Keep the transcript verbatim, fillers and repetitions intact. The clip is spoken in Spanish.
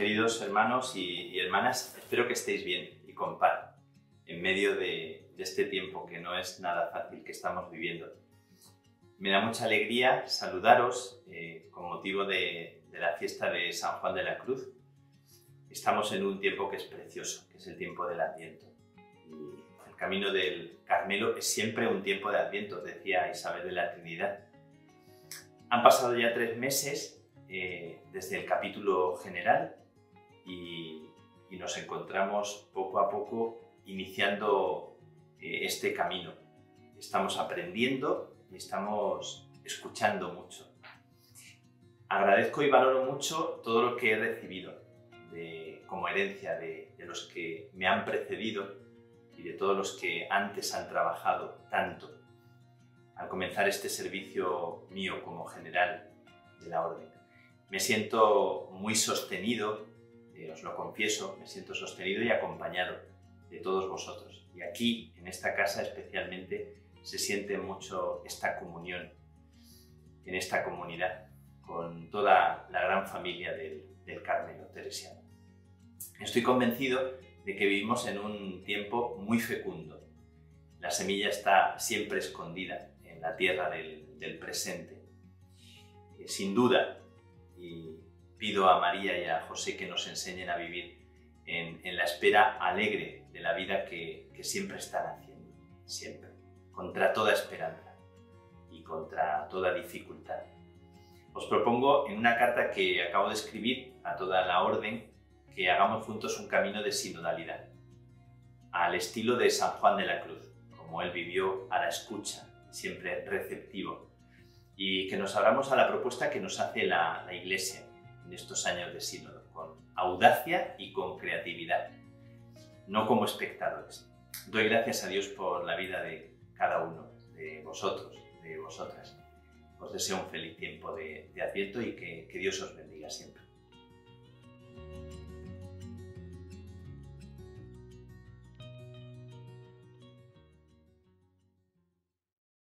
Queridos hermanos y, y hermanas, espero que estéis bien y con paz en medio de, de este tiempo que no es nada fácil que estamos viviendo. Me da mucha alegría saludaros eh, con motivo de, de la fiesta de San Juan de la Cruz. Estamos en un tiempo que es precioso, que es el tiempo del Adviento. Y el camino del Carmelo es siempre un tiempo de Adviento, decía Isabel de la Trinidad. Han pasado ya tres meses eh, desde el capítulo general y, y nos encontramos poco a poco iniciando eh, este camino. Estamos aprendiendo y estamos escuchando mucho. Agradezco y valoro mucho todo lo que he recibido de, como herencia de, de los que me han precedido y de todos los que antes han trabajado tanto al comenzar este servicio mío como general de la Orden. Me siento muy sostenido, eh, os lo confieso, me siento sostenido y acompañado de todos vosotros. Y aquí, en esta casa especialmente, se siente mucho esta comunión, en esta comunidad, con toda la gran familia del, del Carmelo teresiano. Estoy convencido de que vivimos en un tiempo muy fecundo. La semilla está siempre escondida en la tierra del, del presente. Eh, sin duda, y pido a María y a José que nos enseñen a vivir en, en la espera alegre de la vida que, que siempre están haciendo, siempre, contra toda esperanza y contra toda dificultad. Os propongo en una carta que acabo de escribir a toda la Orden que hagamos juntos un camino de sinodalidad, al estilo de San Juan de la Cruz, como él vivió a la escucha, siempre receptivo, y que nos abramos a la propuesta que nos hace la, la Iglesia en estos años de sínodo, con audacia y con creatividad, no como espectadores. Doy gracias a Dios por la vida de cada uno, de vosotros, de vosotras. Os deseo un feliz tiempo de, de Adviento y que, que Dios os bendiga siempre.